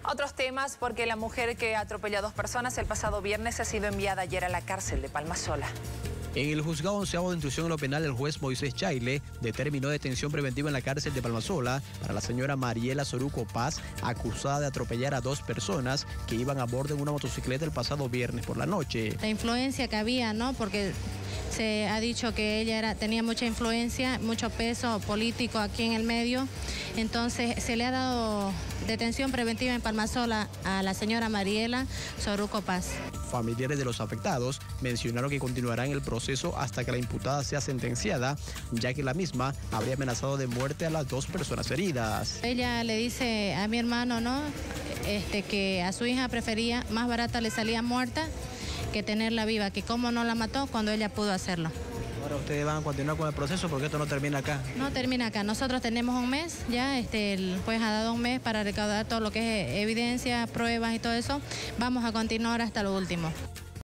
Otros temas, porque la mujer que atropelló a 2 personas el pasado viernes ha sido enviada ayer a la cárcel de Palmasola. En el juzgado 11º de instrucción en lo penal, el juez Moisés Chaile determinó detención preventiva en la cárcel de Palmasola para la señora Mariela Soruco Paz, acusada de atropellar a 2 personas que iban a bordo en una motocicleta el pasado viernes por la noche. La influencia que había, ¿no? Porque se ha dicho que ella tenía mucha influencia, mucho peso político aquí en el medio. Entonces se le ha dado detención preventiva en Palmasola a la señora Mariela Soruco Paz. Familiares de los afectados mencionaron que continuarán el proceso hasta que la imputada sea sentenciada, ya que la misma habría amenazado de muerte a las 2 personas heridas. Ella le dice a mi hermano, ¿no? Que a su hija prefería, más barata le salía muerta que tenerla viva, que cómo no la mató cuando ella pudo hacerlo. Ahora ustedes van a continuar con el proceso porque esto no termina acá. No termina acá. Nosotros tenemos un mes, ya el juez ha dado un mes para recaudar todo lo que es evidencia, pruebas y todo eso. Vamos a continuar hasta lo último.